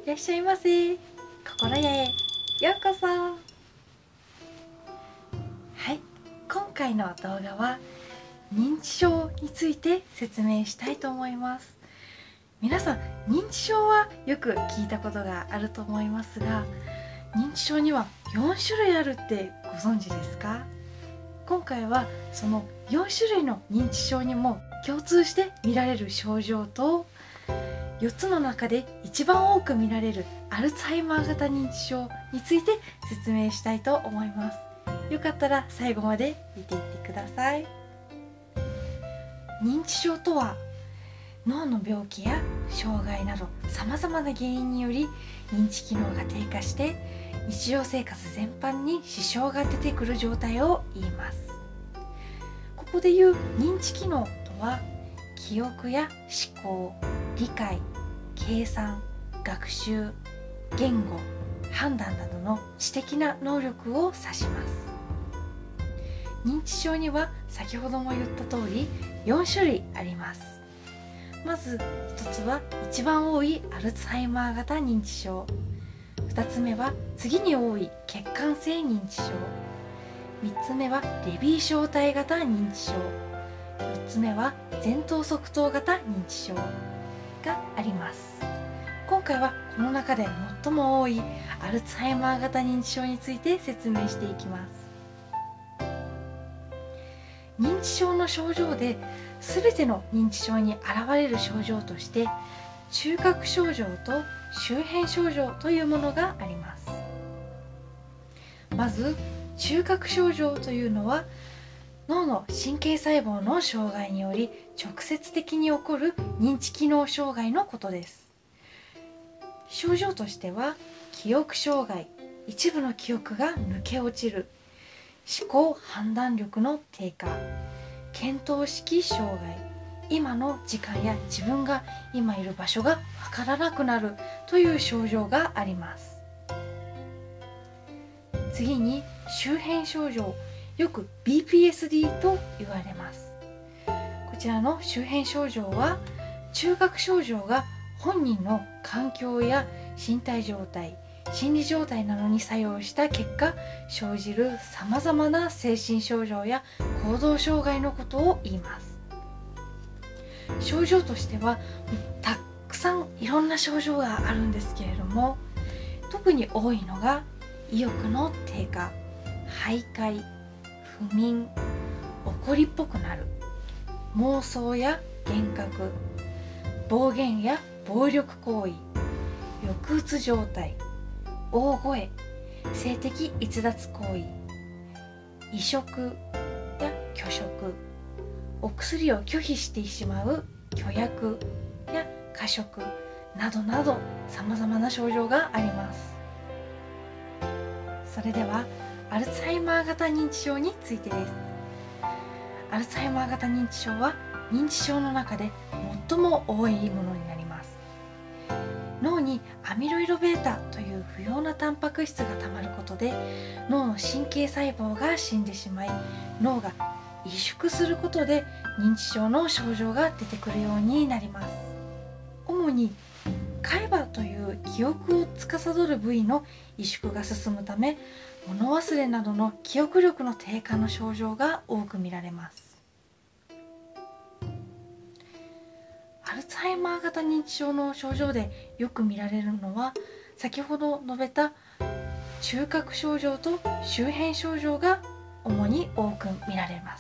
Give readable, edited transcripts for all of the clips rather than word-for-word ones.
いらっしゃいませ。心屋へようこそ。はい、今回の動画は認知症について説明したいと思います。皆さん、認知症はよく聞いたことがあると思いますが、認知症には4種類あるってご存知ですか？今回はその4種類の認知症にも共通して見られる症状と、4つの中で一番多く見られるアルツハイマー型認知症について説明したいと思います。よかったら最後まで見ていってください。認知症とは、脳の病気や障害などさまざまな原因により認知機能が低下して日常生活全般に支障が出てくる状態を言います。ここでいう認知機能とは、記憶や思考、理解、計算、学習、言語、判断などの知的な能力を指します。認知症には先ほども言った通り4種類あります。まず1つは一番多いアルツハイマー型認知症、2つ目は次に多い血管性認知症、3つ目はレビー小体型認知症、4つ目は前頭側頭型認知症があります。今回はこの中で最も多いアルツハイマー型認知症について説明していきます。認知症の症状で全ての認知症に現れる症状として、中核症状と周辺症状というものがあります。まず中核症状というのは、脳の神経細胞の障害により直接的に起こる認知機能障害のことです。症状としては、記憶障害、一部の記憶が抜け落ちる、思考判断力の低下、見当識障害、今の時間や自分が今いる場所がわからなくなるという症状があります。次に周辺症状、よく BPSD と言われます。こちらの周辺症状は、中核症状が本人の環境や身体状態、心理状態などに作用した結果生じるさまざまな精神症状や行動障害のことを言います。症状としてはたくさんいろんな症状があるんですけれども、特に多いのが意欲の低下、徘徊、不眠、怒りっぽくなる、妄想や幻覚、暴言や暴力行為、抑うつ状態、大声、性的逸脱行為、移植や拒食、お薬を拒否してしまう拒薬や過食などなど、さまざまな症状があります。それではアルツハイマー型認知症についてです。アルツハイマー型認知症は認知症の中で最も多いものになります。脳にアミロイド β という不要なタンパク質がたまることで、脳の神経細胞が死んでしまい、脳が萎縮することで認知症の症状が出てくるようになります。主に海馬という記憶を司る部位の萎縮が進むため、物忘れなどの記憶力の低下の症状が多く見られます。アルツハイマー型認知症の症状でよく見られるのは、先ほど述べた中核症状と周辺症状が主に多く見られます。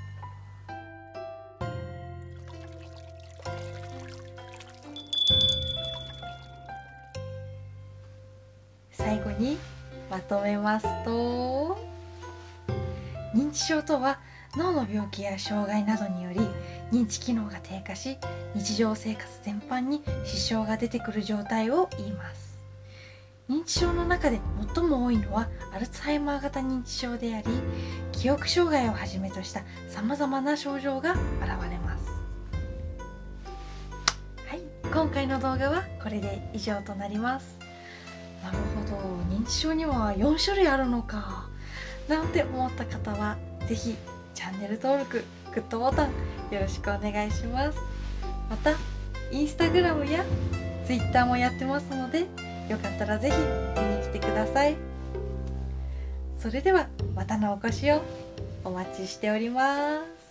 最後にまとめますと、認知症とは脳の病気や障害などにより認知機能が低下し、日常生活全般に支障が出てくる状態を言います。認知症の中で最も多いのはアルツハイマー型認知症であり、記憶障害をはじめとしたさまざまな症状が現れます。はい、今回の動画はこれで以上となります。なるほど、認知症には4種類あるのかなんて思った方は、ぜひチャンネル登録、グッドボタンよろしくお願いします。またインスタグラムや Twitter もやってますので、よかったらぜひ見に来てください。それではまたのお越しをお待ちしております。